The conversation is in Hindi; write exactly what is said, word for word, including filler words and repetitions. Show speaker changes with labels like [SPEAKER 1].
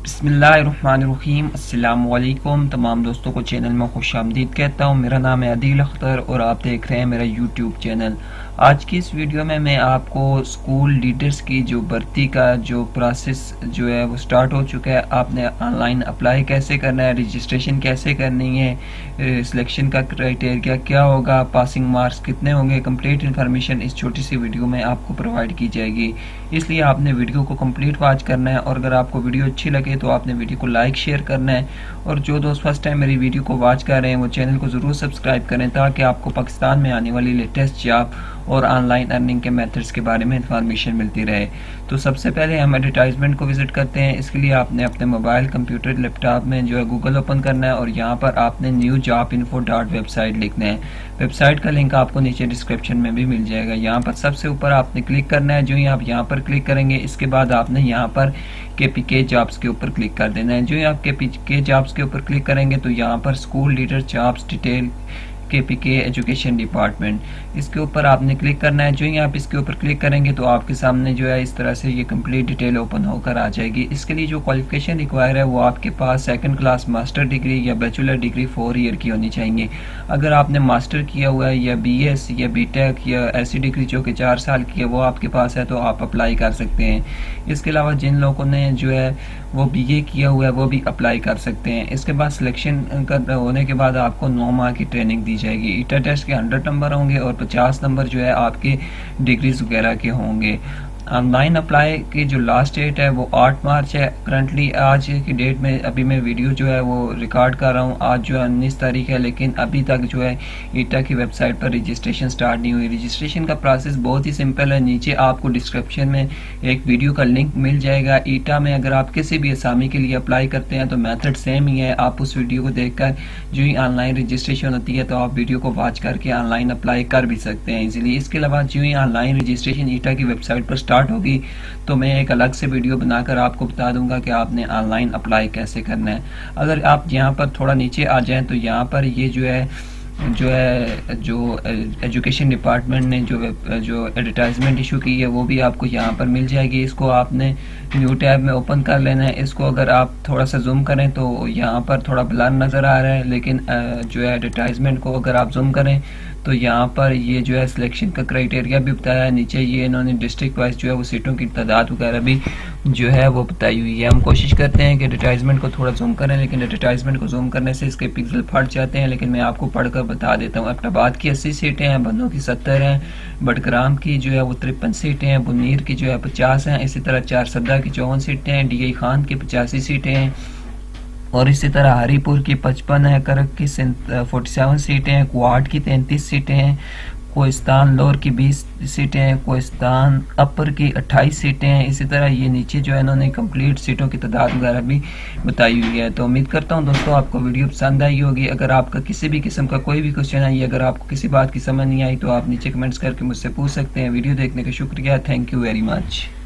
[SPEAKER 1] बिस्मिल्लाहिर्रहमानिर्रहीम। अस्सलामुअलैकुम तमाम दोस्तों को चैनल में खुश आमदीद कहता हूँ। मेरा नाम है आदिल अख्तर और आप देख रहे हैं मेरा यूट्यूब चैनल। आज की इस वीडियो में मैं आपको स्कूल लीडर्स की जो भर्ती का जो प्रोसेस जो है वो स्टार्ट हो चुका है। आपने ऑनलाइन अप्लाई कैसे करना है, रजिस्ट्रेशन कैसे करनी है, सिलेक्शन का क्राइटेरिया क्या होगा, पासिंग मार्क्स कितने होंगे, कंप्लीट इन्फॉर्मेशन इस छोटी सी वीडियो में आपको प्रोवाइड की जाएगी। इसलिए आपने वीडियो को कंप्लीट वॉच करना है और अगर आपको वीडियो अच्छी लगे तो आपने वीडियो को लाइक शेयर करना है। और जो दोस्त फर्स्ट टाइम मेरी वीडियो को वॉच कर रहे हैं वो चैनल को ज़रूर सब्सक्राइब करें ताकि आपको पाकिस्तान में आने वाली लेटेस्ट जॉब और ऑनलाइन अर्निंग के मेथड्स के बारे में इंफॉर्मेशन मिलती रहे। तो सबसे पहले हम एडवर्टाइजमेंट को विजिट करते हैं। इसके लिए आपने अपने मोबाइल, कंप्यूटर, लैपटॉप में जो है गूगल ओपन करना है और यहाँ पर आपने new job info dot website लिखना है। वेबसाइट का लिंक आपको नीचे डिस्क्रिप्शन में भी मिल जाएगा। यहाँ पर सबसे ऊपर आपने क्लिक करना है। जो ही आप यहाँ पर क्लिक करेंगे इसके बाद आपने यहाँ पर के पी के जॉब्स के ऊपर क्लिक कर देना है। जो ही आप के पी के जॉब्स के ऊपर क्लिक करेंगे तो यहाँ पर school leader jobs detail K P K education department, इसके ऊपर आपने क्लिक करना है। जो ही आप इसके ऊपर क्लिक करेंगे तो आपके सामने जो है इस तरह से ये कंप्लीट डिटेल ओपन होकर आ जाएगी। इसके लिए जो क्वालिफिकेशन रिक्वायर है वो आपके पास सेकंड क्लास मास्टर डिग्री या बैचलर डिग्री फोर ईयर की होनी चाहिए। अगर आपने मास्टर किया हुआ है या बी एस या बी टेक या ऐसी डिग्री जो कि चार साल की है वो आपके पास है तो आप अप्लाई कर सकते हैं। इसके अलावा जिन लोगों ने जो है वो बी ए किया हुआ है वो भी अप्लाई कर सकते हैं। इसके बाद सिलेक्शन कर होने के बाद आपको नौ माह की ट्रेनिंग दी जाएगी। ईटा टेस्ट के हंड्रेड नंबर होंगे और पचास नंबर जो है आपके डिग्रीज वगैरह के होंगे। ऑनलाइन अप्लाई की जो लास्ट डेट है वो आठ मार्च है। करंटली आज की डेट में अभी मैं वीडियो जो है वो रिकॉर्ड कर रहा हूँ, आज जो है उन्नीस तारीख है, लेकिन अभी तक जो है ईटा की वेबसाइट पर रजिस्ट्रेशन स्टार्ट नहीं हुई। रजिस्ट्रेशन का प्रोसेस बहुत ही सिंपल है। नीचे आपको डिस्क्रिप्शन में एक वीडियो का लिंक मिल जाएगा। ईटा में अगर आप किसी भी असामी के लिए अप्लाई करते हैं तो मेथड सेम ही है। आप उस वीडियो को देखकर जो ही ऑनलाइन रजिस्ट्रेशन होती है तो आप वीडियो को वॉच करके ऑनलाइन अप्लाई कर भी सकते हैं इजीली। इसके अलावा जो ही ऑनलाइन रजिस्ट्रेशन ईटा की वेबसाइट पर स्टार्ट होगी तो मैं एक अलग से वीडियो बनाकर आपको बता दूंगा कि आपने ऑनलाइन अप्लाई कैसे करना है। अगर आप यहाँ पर थोड़ा नीचे आ जाएं तो यहाँ पर ये जो है जो है जो एजुकेशन डिपार्टमेंट ने जो जो एडवर्टाइजमेंट इशू की है वो भी आपको यहाँ पर मिल जाएगी। इसको आपने न्यू टैब में ओपन कर लेना है। इसको अगर आप थोड़ा सा जूम करें तो यहाँ पर थोड़ा ब्लर नज़र आ रहा है, लेकिन जो है एडवर्टाइजमेंट को अगर आप जूम करें तो यहाँ पर ये जो है सिलेक्शन का क्राइटेरिया भी बताया है। नीचे ये इन्होंने डिस्ट्रिक्ट वाइज जो है वो सीटों की तादाद वगैरह भी जो है वो बताई हुई है। हम कोशिश करते हैं कि एडवर्टाइजमेंट को थोड़ा जूम करें, लेकिन एडवर्टाइजमेंट को जूम करने से इसके पिक्सल फट जाते हैं। लेकिन मैं आपको पढ़कर बता देता हूँ। अब्टाबाद की अस्सी सीटें हैं, बन्नों की सत्तर हैं, बडग्राम की जो है वो तिरपन सीटें हैं, बुनीर की जो है पचास हैं, इसी तरह चार सद्दा की चौवन सीटें हैं, डी आई खान की पचासी सीटें हैं और इसी तरह हरीपुर की पचपन है, करक की फोर्टी सेवन सीटें हैं, कुआट की तैंतीस सीटें हैं, कोहिस्तान लोअर की बीस सीटें हैं, कोहिस्तान अपर की अट्ठाईस सीटें हैं। इसी तरह ये नीचे जो है इन्होंने कंप्लीट सीटों की तादाद वगैरह भी बताई हुई है। तो उम्मीद करता हूँ दोस्तों आपको वीडियो पसंद आई होगी। अगर आपका किसी भी किस्म का कोई भी क्वेश्चन आई, अगर आपको किसी बात की समझ नहीं आई तो आप नीचे कमेंट्स करके मुझसे पूछ सकते हैं। वीडियो देखने का शुक्रिया। Thank you very much.